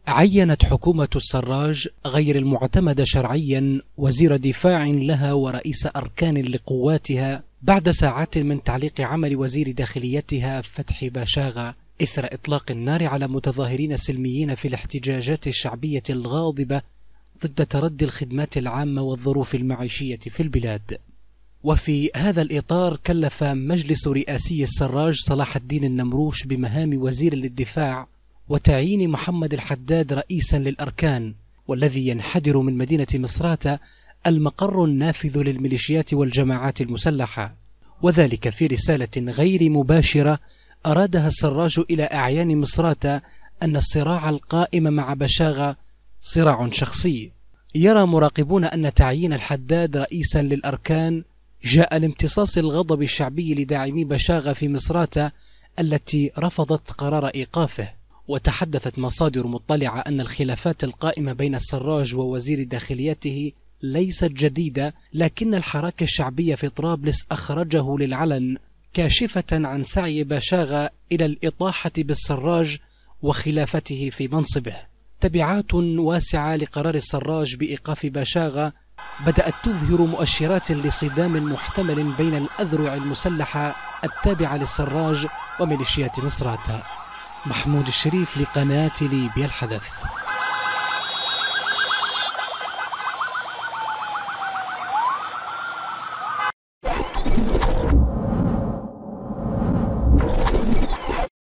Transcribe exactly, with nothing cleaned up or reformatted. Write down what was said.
عينت حكومة السراج غير المعتمد شرعيا وزير دفاع لها ورئيس أركان لقواتها بعد ساعات من تعليق عمل وزير داخليتها فتحي باشاغا إثر إطلاق النار على متظاهرين سلميين في الاحتجاجات الشعبية الغاضبة ضد تردي الخدمات العامة والظروف المعيشية في البلاد. وفي هذا الإطار كلف مجلس رئاسي السراج صلاح الدين النمروش بمهام وزير للدفاع وتعيين محمد الحداد رئيسا للأركان، والذي ينحدر من مدينة مصراتة المقر النافذ للميليشيات والجماعات المسلحة، وذلك في رسالة غير مباشرة أرادها السراج إلى أعيان مصراتة أن الصراع القائم مع باشاغا صراع شخصي. يرى مراقبون أن تعيين الحداد رئيسا للأركان جاء لامتصاص الغضب الشعبي لداعمي باشاغا في مصراتة التي رفضت قرار إيقافه. وتحدثت مصادر مطلعة أن الخلافات القائمة بين السراج ووزير داخليته ليست جديدة، لكن الحراك الشعبي في طرابلس أخرجه للعلن كاشفة عن سعي باشاغا إلى الإطاحة بالسراج وخلافته في منصبه. تبعات واسعة لقرار السراج بإيقاف باشاغا بدأت تظهر مؤشرات لصدام محتمل بين الأذرع المسلحة التابعة للسراج وميليشيات مصراتة. محمود الشريف لقناة ليبيا الحدث.